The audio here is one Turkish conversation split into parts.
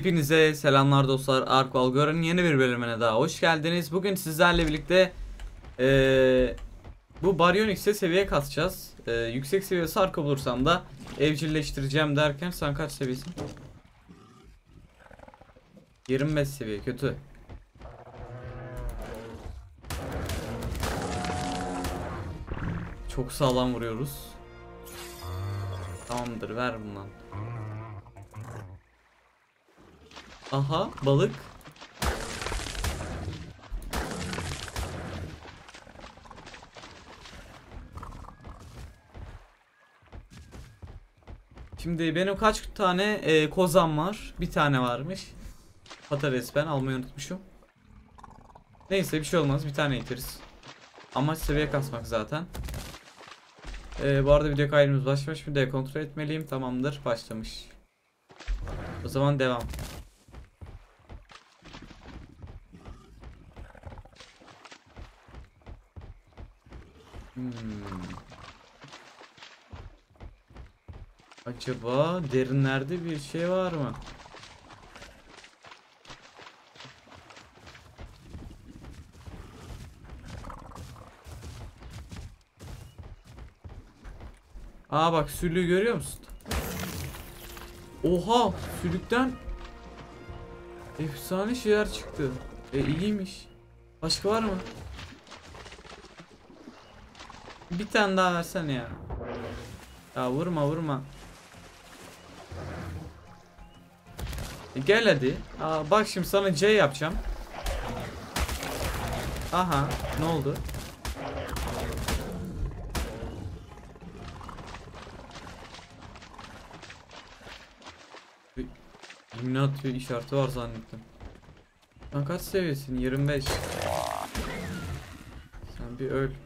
Hepinize selamlar dostlar. Ark Valgor'un yeni bir bölümüne daha hoş geldiniz. Bugün sizlerle birlikte bu Baryonyx'e seviye kasacağız. Yüksek seviye Sark'ı bulursam da evcilleştireceğim derken sen kaç seviyesin? 25 seviye, kötü. Çok sağlam vuruyoruz. Tamamdır, ver bundan. Aha, balık. Şimdi benim kaç tane kozam var? Bir tane varmış. Patates, ben almayı unutmuşum. Neyse, bir şey olmaz, bir tane yeteriz. Amaç seviye kasmak zaten. Bu arada video kaydımız başlamış mı diye kontrol etmeliyim. Tamamdır, başlamış. O zaman devam. Acaba derinlerde bir şey var mı? Aa bak, sülüğü görüyor musun? Oha, sülükten efsane şeyler çıktı. İyiymiş. Başka var mı? Bir tane daha versene ya. Ya vurma vurma. Gel hadi. Aa, bak şimdi sana C yapacağım. Aha, ne oldu? İmle atıyor, işareti var zannettim. Sen kaç seviyesin? 25. Sen bir öl.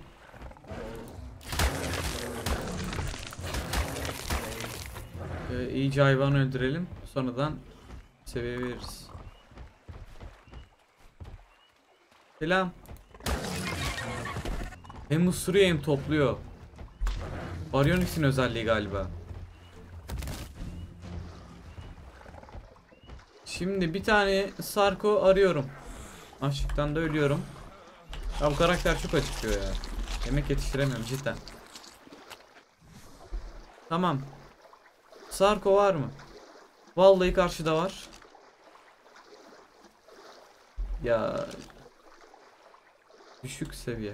İyice hayvan öldürelim. Sonradan seviye veririz. Selam. Hem ısırıyor hem topluyor. Baryonyx'in özelliği galiba. Şimdi bir tane Sarko arıyorum. Açlıktan da ölüyorum. Ya bu karakter çok acıkıyor ya. Yemek yetiştiremiyorum cidden. Tamam. Sarko var mı? Vallahi karşıda var. Ya düşük seviye.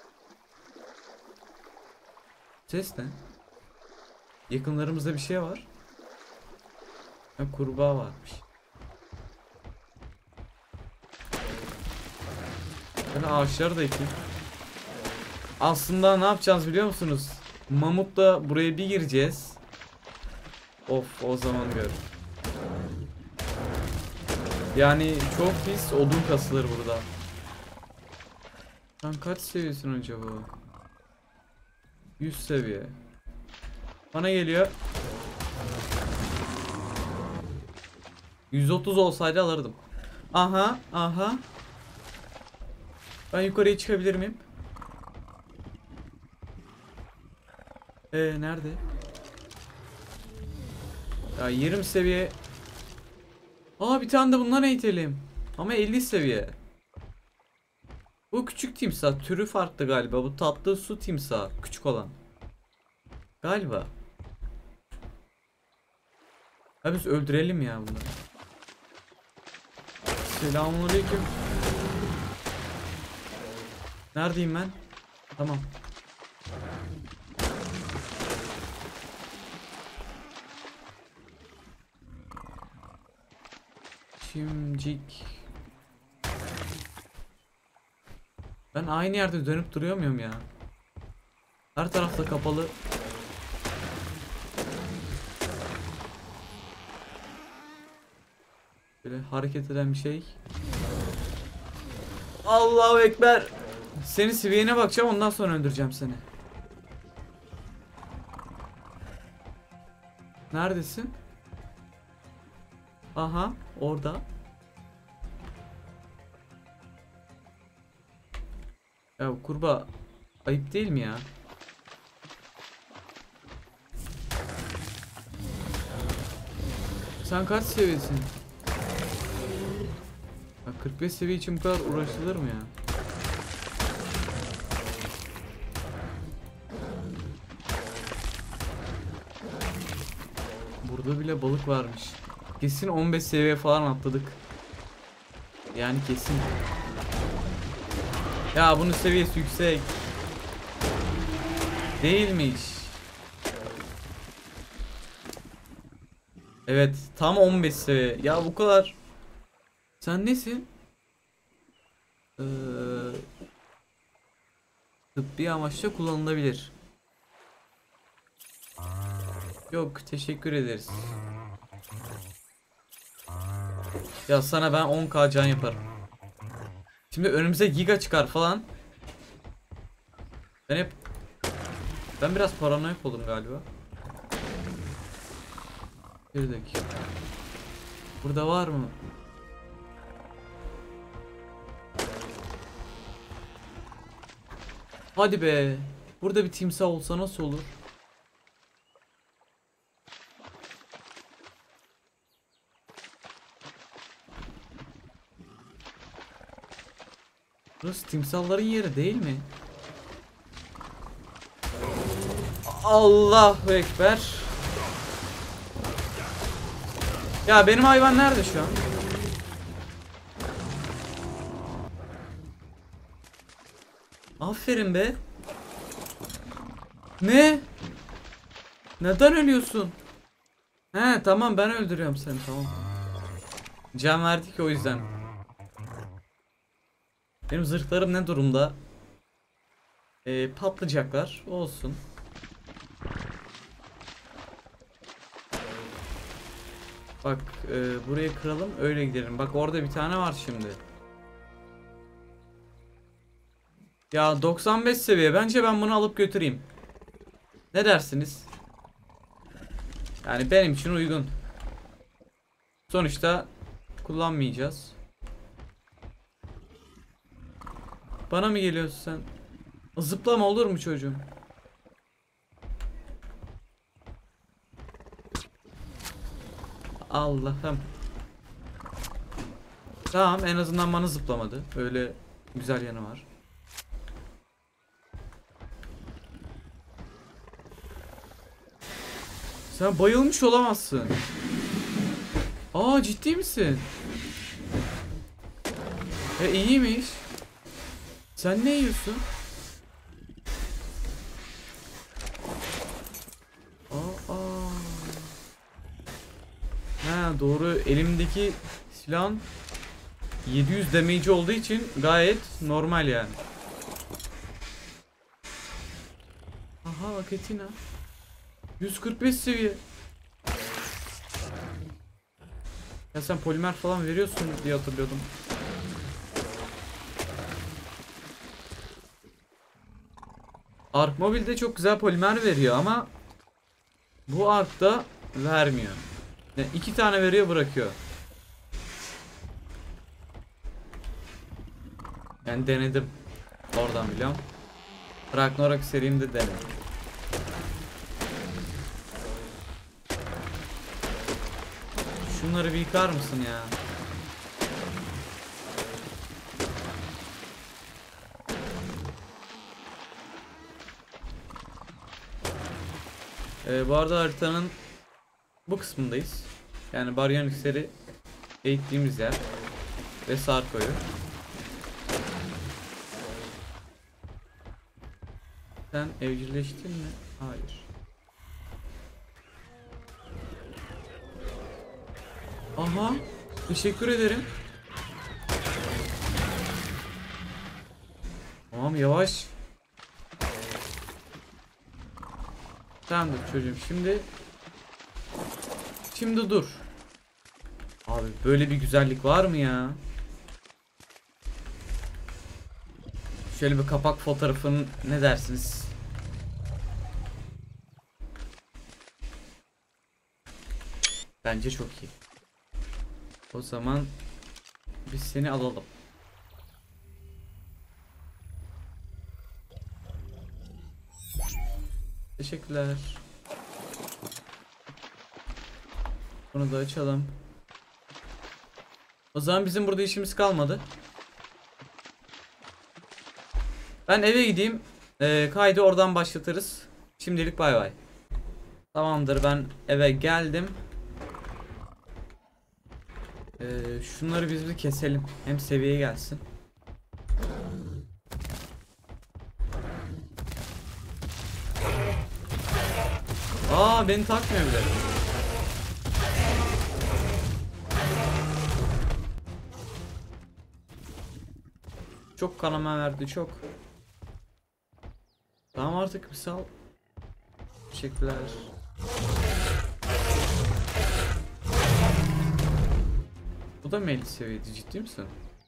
Ses ne? Yakınlarımızda bir şey var. Ha, kurbağa varmış. Ben ağaçları da ekeyim. Aslında ne yapacağız biliyor musunuz? Mamutla buraya bir gireceğiz. Of, o zaman gör. Yani çok pis odun kasılır burada. Sen kaç seviyesin acaba? 100 seviye. Bana geliyor. 130 olsaydı alırdım. Aha, aha. Ben yukarıya çıkabilir miyim? Nerede? Ya 20 seviye. Aa, bir tane de bundan eğitelim. Ama 50 seviye. Bu küçük timsah türü farklı galiba. Bu tatlı su timsah, küçük olan. Galiba. Ha, biz öldürelim ya bunları. Selamünaleyküm. Neredeyim ben? Tamam. Şimcik. Ben aynı yerde dönüp duruyor muyum ya? Her tarafta kapalı. Böyle hareket eden bir şey. Allahu Ekber. Senin seviyene bakacağım, ondan sonra öldüreceğim seni. Neredesin? Aha, orada. Ya kurbağa, ayıp değil mi ya? Sen kaç seviyesin? 45 seviye için bu kadar uğraşılır mı ya? Burada bile balık varmış. Kesin 15 seviye falan atladık. Yani kesin. Ya bunun seviyesi yüksek. Değilmiş. Evet, tam 15 seviye. Ya bu kadar. Sen nesin? Tıbbi amaçla kullanılabilir. Yok, teşekkür ederiz. Ya sana ben 10k can yaparım. Şimdi önümüze giga çıkar falan. Ben biraz paranoyak oldum galiba. Bir dakika. Burada var mı? Hadi be. Burada bir timsah olsa nasıl olur? Burası timsahların yeri değil mi? Allahu Ekber. Ya benim hayvan nerede şu an? Aferin be. Ne? Neden ölüyorsun? He tamam, ben öldürüyorum seni, tamam. Can verdik o yüzden. Benim zırhlarım ne durumda? Patlayacaklar. Olsun. Bak burayı kıralım, öyle gidelim. Bak orada bir tane var şimdi. Ya 95 seviye, bence ben bunu alıp götüreyim. Ne dersiniz? Yani benim için uygun. Sonuçta kullanmayacağız. Bana mı geliyorsun sen? Zıplama olur mu çocuğum? Allah'ım. Tamam, en azından bana zıplamadı. Öyle güzel yanı var. Sen bayılmış olamazsın. Aa, ciddi misin? İyiymiş. Sen ne yiyorsun? Aa. Ha doğru, elimdeki silahın 700 damage olduğu için gayet normal yani. Aha, Aketina. 145 seviye. Ya sen polimer falan veriyorsun diye hatırlıyordum. Ark Mobile'de çok güzel polimer veriyor ama bu Ark'ta vermiyor. Yani 2 tane veriyor, bırakıyor. Yani denedim. Oradan biliyorum. Ragnarok serimde denedim. Şunları bir yıkar mısın ya? Bu arada haritanın bu kısmındayız. Yani Baryonyx'leri eğittiğimiz yer ve Sarko'yu. Sen evcilleştin mi? Hayır. Aha, teşekkür ederim. Tamam, yavaş. Tamamdır çocuğum, şimdi dur. Abi böyle bir güzellik var mı ya? Şöyle bir kapak fotoğrafının ne dersiniz? Bence çok iyi. O zaman biz seni alalım. Teşekkürler. Bunu da açalım. O zaman bizim burada işimiz kalmadı. Ben eve gideyim. Kaydı oradan başlatırız. Şimdilik bay bay. Tamamdır, ben eve geldim. Şunları biz bir keselim. Hem seviye gelsin. Aa, beni takmıyor bile. Çok kanama verdi, çok. Tamam, artık bir sal. Teşekkürler. Bu da mı 50 seviyede, ciddi misin?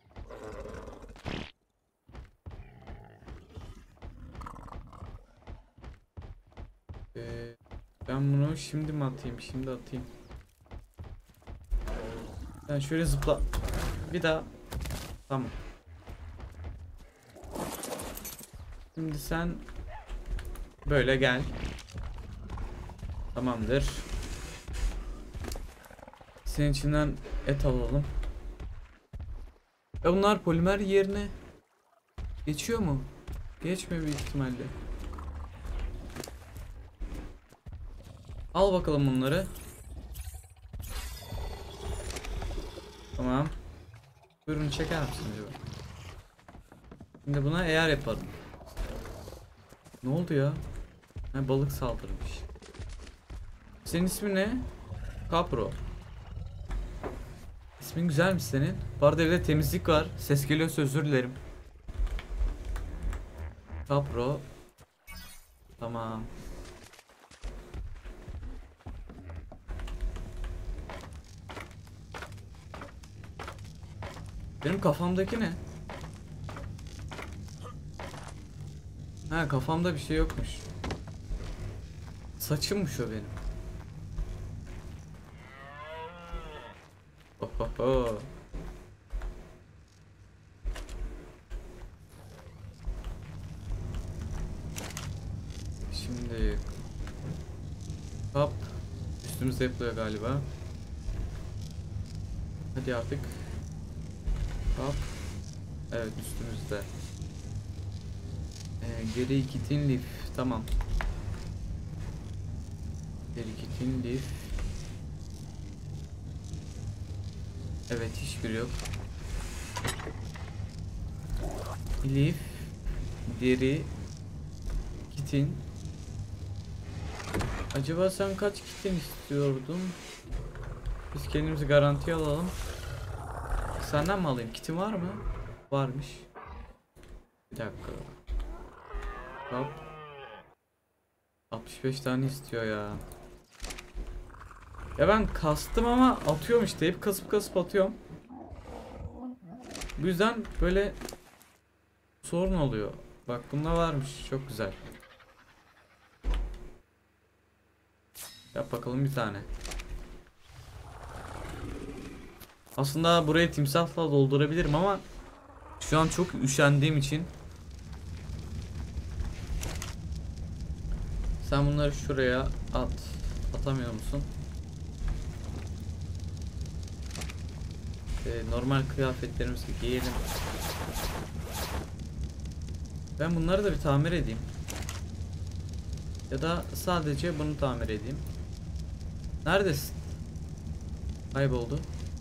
Ben bunu şimdi mi atayım? Şimdi atayım. Ben şöyle zıpla. Bir daha. Tamam. Şimdi sen böyle gel. Tamamdır. Senin içinden et alalım. Bunlar polimer yerine geçiyor mu? Geçmiyor büyük ihtimalle. Al bakalım bunları. Tamam. Buyurun, çeker misin acaba? Şimdi buna eğer yaparım. Ne oldu ya? Ha, balık saldırmış. Senin ismin ne? Kapro. İsmin güzelmiş senin. Bu arada evde temizlik var. Ses geliyorsa özür dilerim. Kapro. Tamam. Benim kafamdaki ne? Ha, kafamda bir şey yokmuş. Saçımmış o benim. Ohoho. Şimdi hop, üstümüze yapılıyor galiba. Hadi artık. Hop. Evet, üstümüzde. Geri gitin lif. Tamam. Geri gitin lif. Evet, hiçbiri yok. Lif. Deri. Kitin. Acaba sen kaç kitin istiyordun? Biz kendimizi garantiye alalım. Senden mi alayım? Kitin var mı? Varmış. Bir dakika. Hop. 65 tane istiyor ya. Ya ben kastım ama atıyorum işte. Hep kasıp atıyorum. Bu yüzden böyle sorun oluyor. Bak, bunda varmış. Çok güzel. Yap bakalım bir tane. Aslında burayı timsahla doldurabilirim ama şu an çok üşendiğim için. Sen bunları şuraya at. Atamıyor musun? Normal kıyafetlerimizi giyelim. Ben bunları da bir tamir edeyim. Ya da sadece bunu tamir edeyim. Neredesin? Kayboldu.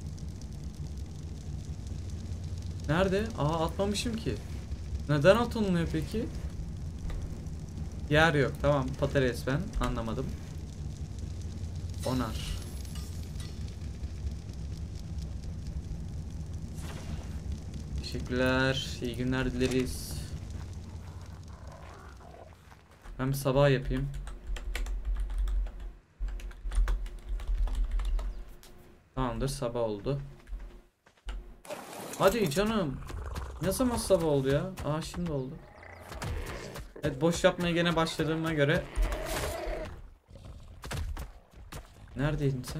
Nerede? Aa, atmamışım ki. Neden atılmıyor peki? Yer yok. Tamam, patates, ben anlamadım. Onar. Teşekkürler. İyi günler dileriz. Ben bir sabah yapayım. Tamamdır, sabah oldu. Hadi canım. Ne zaman sabah oldu ya? Aa, şimdi oldu. Evet, boş yapmaya gene başladığıma göre. Neredeydin sen?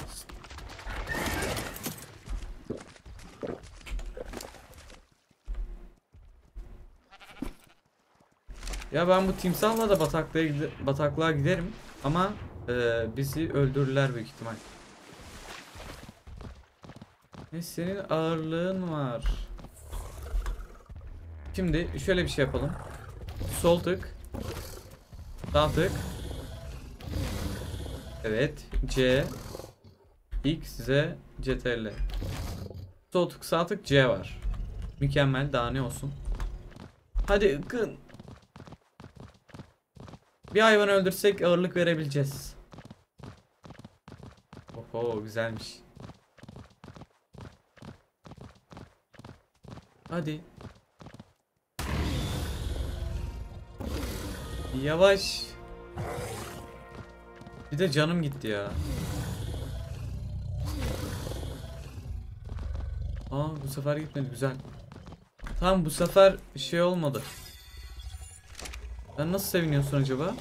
Ya ben bu timsahla da bataklığa giderim ama bizi öldürürler büyük ihtimal. Senin ağırlığın var. Şimdi şöyle bir şey yapalım. Sol tık. Sağ tık. Evet. C. X, Z, CTRL. Sol tık, sağ tık, C var. Mükemmel. Daha ne olsun. Hadi ıkın. Bir hayvan öldürsek ağırlık verebileceğiz. Oho, güzelmiş. Hadi. Yavaş. Bir de canım gitti ya. Bu sefer gitmedi, güzel. Tamam, bu sefer şey olmadı. Sen nasıl seviniyorsun acaba?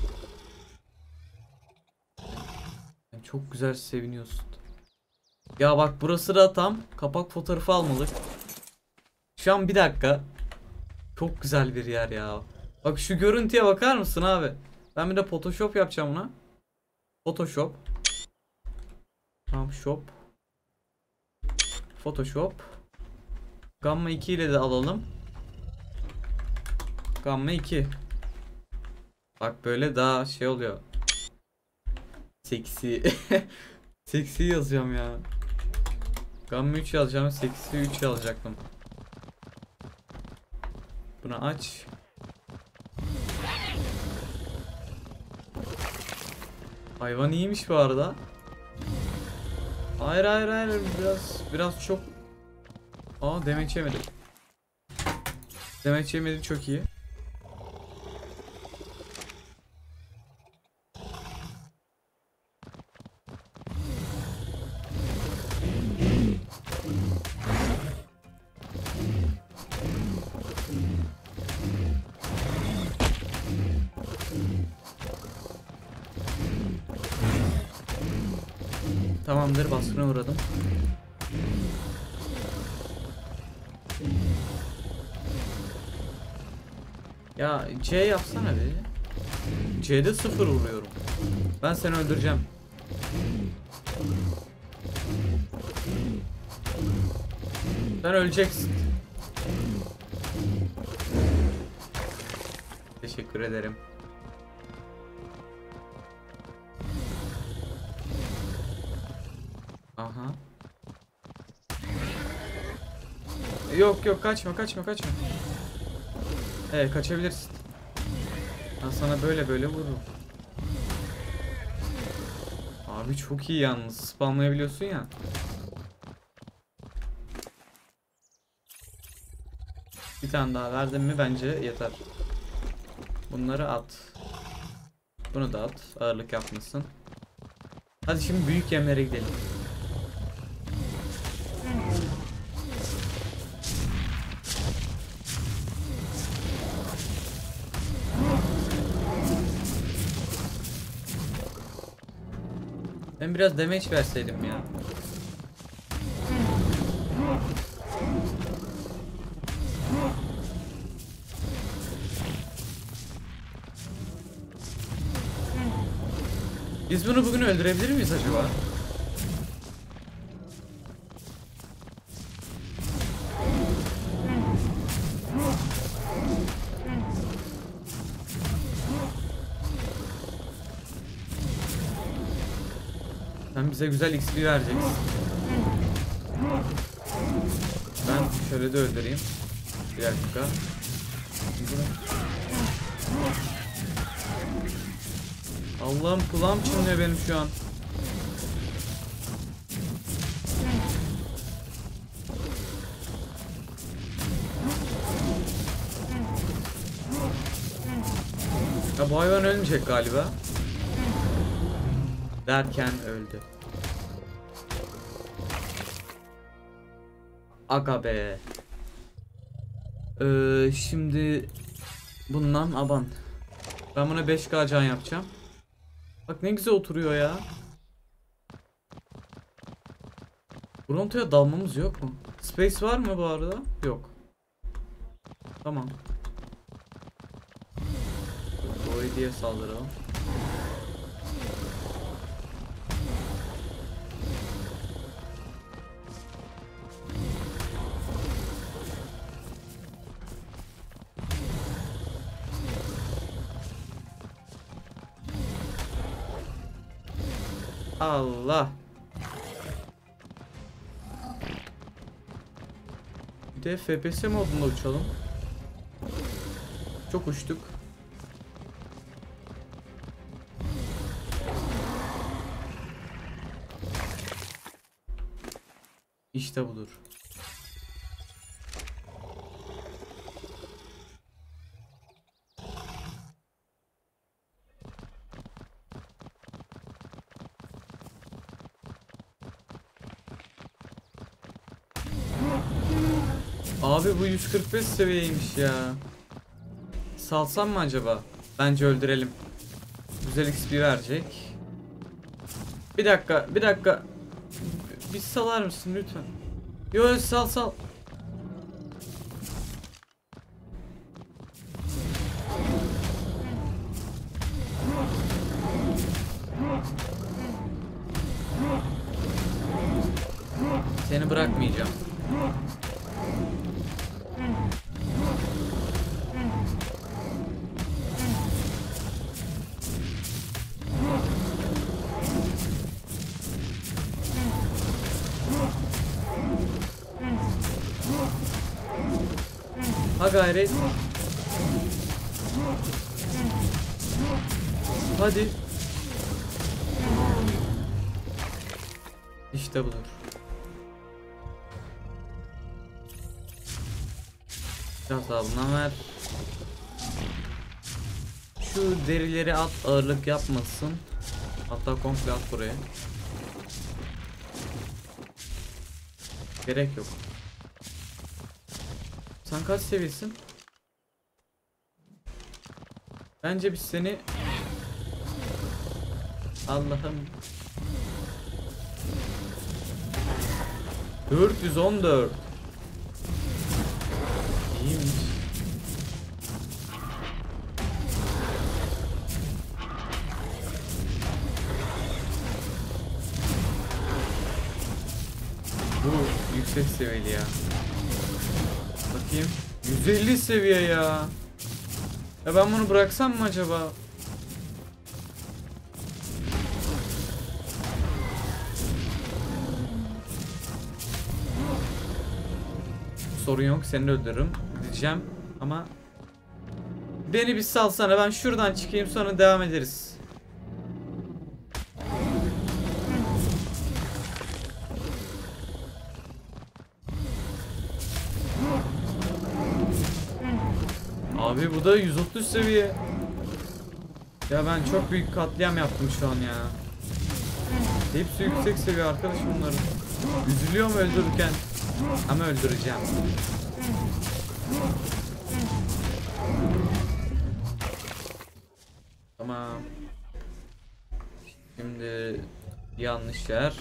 Çok güzel seviniyorsun. Ya bak, burası da tam kapak fotoğrafı almalık. Şu an bir dakika. Çok güzel bir yer ya. Bak şu görüntüye bakar mısın abi? Ben bir de Photoshop yapacağım buna. Photoshop. Tamam, shop. Photoshop. Gamma 2 ile de alalım. Gamma 2. Bak böyle daha şey oluyor. Seksi. Seksi yazacağım ya. Gamma 3 yazacağım. Seksi 3 yazacaktım. Bunu aç. Hayvan iyiymiş bu arada. Hayır hayır hayır, biraz çok. Demeç yemedim. Demeç yemedi, çok iyi. Tamamdır, baskına uğradım. Ya C yapsana be. C'de 0 vuruyorum. Ben seni öldüreceğim. Sen öleceksin. Teşekkür ederim. Aha. Yok, kaçma. Evet, kaçabilirsin. Ben sana böyle vururum. Abi çok iyi yalnız, spamlayabiliyorsun ya. Bir tane daha verdim mi bence yeter. Bunları at. Bunu da at. Ağırlık yapmasın. Hadi şimdi büyük yemlere gidelim. Ben biraz damage verseydim ya. Biz bunu bugün öldürebilir miyiz acaba? Sen bize güzel XP vereceksin. Ben şöyle de öldüreyim. Bir dakika. Allah'ım, kulağım çınlıyor benim şu an. Ya bu hayvan ölmeyecek galiba. Derken öldü. Aga be. Şimdi bundan aban. Ben buna 5K can yapacağım. Bak ne güzel oturuyor ya. Bronto'ya dalmamız yok mu? Space var mı bu arada? Yok. Tamam. Boy diye saldıralım. Allah. Bir de FPS modunda uçalım. Çok uçtuk. İşte budur. Abi bu 145 seviyeymiş ya. Salsam mı acaba? Bence öldürelim. Güzel XP verecek. Bir dakika, bir dakika. Bir salar mısın lütfen? Yo, sal. Seni bırakmayacağım. Ha gayret. Hadi. İşte budur. Biraz daha bundan ver. Şu derileri at, ağırlık yapmasın. Hatta komple at buraya. Gerek yok. Sen kaç seviyesin? Bence biz seni... Allah'ım. 414. İyiymiş. Bu yüksek seviyeli ya. Bakayım. 150 seviye ya. Ya ben bunu bıraksam mı acaba? Sorun yok, seni de öldürürüm diyeceğim ama beni bir salsana, ben şuradan çıkayım, sonra devam ederiz. Abi bu da 130 seviye. Ya ben çok büyük katliam yaptım şu an ya. Hepsi yüksek seviye arkadaş bunların. Üzülüyorum öldürürken. Ama öldüreceğim. Tamam. Şimdi yanlış yer.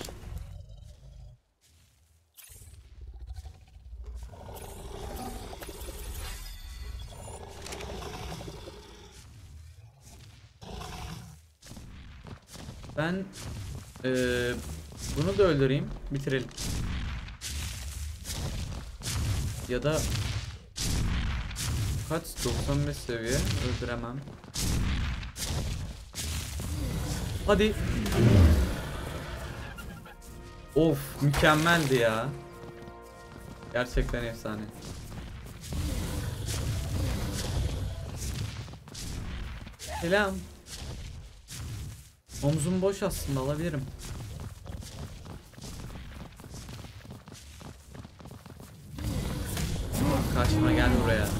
Ben bunu da öldüreyim, bitirelim. Ya da kaç? 95 seviye, öldüremem. Hadi. Of, mükemmeldi ya. Gerçekten efsane. Selam. Omzum boş aslında, alabilirim. Kaçma, gel buraya.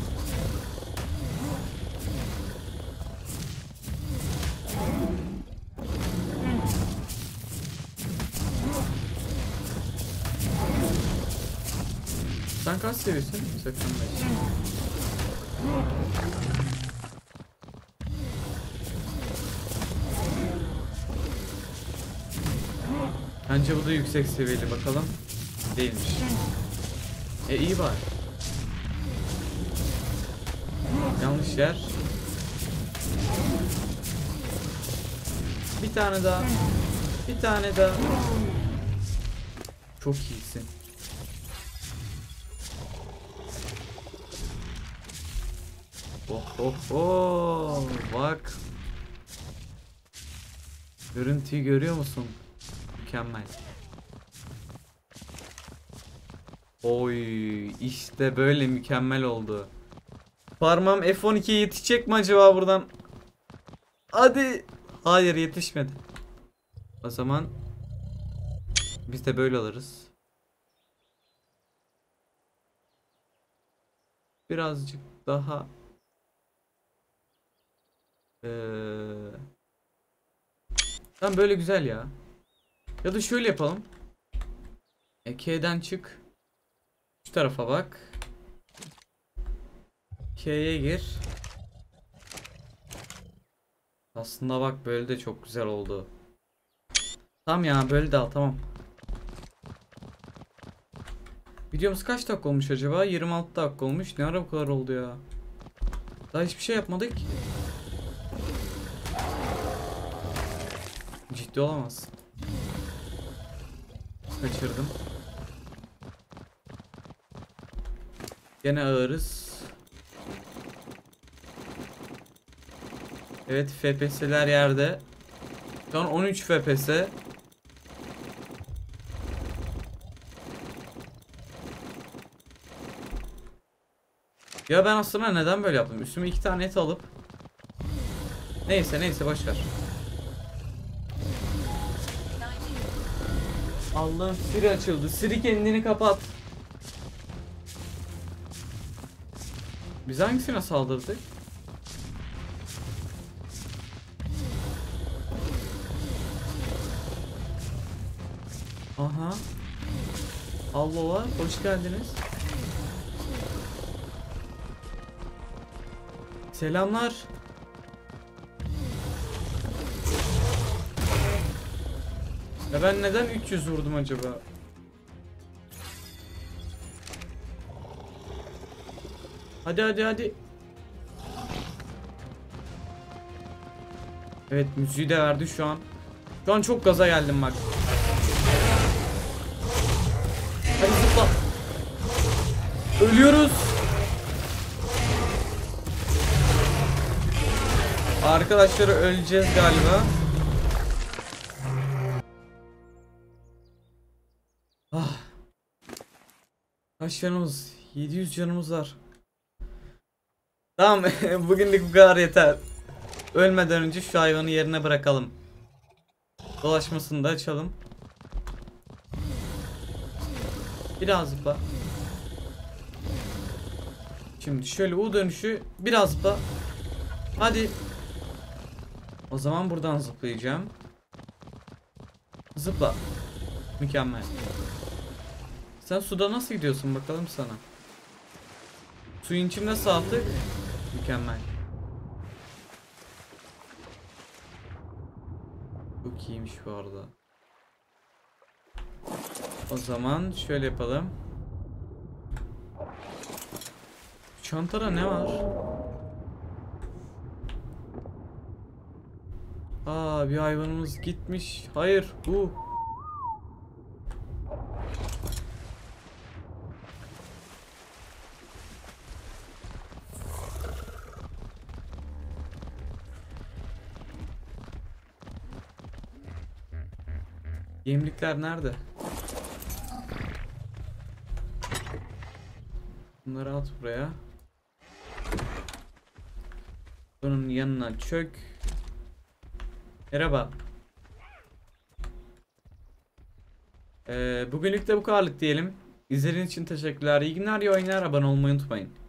Sen kaç seviyorsun? 85. Bence bu da yüksek seviyeli, bakalım. Değilmiş. İyi bari. Yanlış yer. Bir tane daha. Bir tane daha. Çok iyisin. Oh. Bak. Görüntüyü görüyor musun? Mükemmel. Oy, işte böyle mükemmel oldu. Parmağım F12'ye yetişecek mi acaba buradan? Hadi. Hayır, yetişmedi. O zaman biz de böyle alırız. Birazcık daha tam böyle güzel ya. Ya da şöyle yapalım. K'den çık. Şu tarafa bak. K'ye gir. Aslında bak, böyle de çok güzel oldu. Tamam ya, böyle de al, tamam. Videomuz kaç dakika olmuş acaba? 26 dakika olmuş. Ne ara bu kadar oldu ya? Daha hiçbir şey yapmadık. Ciddi olamazsın. Kaçırdım. Gene ağırız. Evet, FPS'ler yerde. Şu an 13 FPS. Ya ben aslında neden böyle yaptım? Üstüme 2 tane et alıp. Neyse boşver. Allah'ım, Siri açıldı. Siri, kendini kapat. Biz hangisine saldırdık? Aha. Allah, hoş geldiniz. Selamlar. Ya ben neden 300 vurdum acaba? Hadi. Evet, müziği de verdi şu an. Şu an çok gaza geldim bak. Hadi zıpla. Ölüyoruz. Arkadaşları öleceğiz galiba. Ah. Kaç canımız? 700 canımız var. Tamam, bugünlük bu kadar yeter. Ölmeden önce şu hayvanı yerine bırakalım. Dolaşmasını da açalım. Biraz zıpla. Şimdi şöyle U dönüşü, biraz zıpla. Hadi. O zaman buradan zıplayacağım. Zıpla. Mükemmel. Sen suda nasıl gidiyorsun bakalım sana. Suyun içinde nasıl attık? Mükemmel. Çok iyiymiş bu arada. O zaman şöyle yapalım. Çantada ne var? Aa, bir hayvanımız gitmiş. Hayır, bu. Yemlikler nerede? Bunları at buraya. Bunun yanına çök. Merhaba. Bugünlük de bu kadarlık diyelim. İzlediğiniz için teşekkürler. İyi günler, iyi oyunlar. Abone olmayı unutmayın.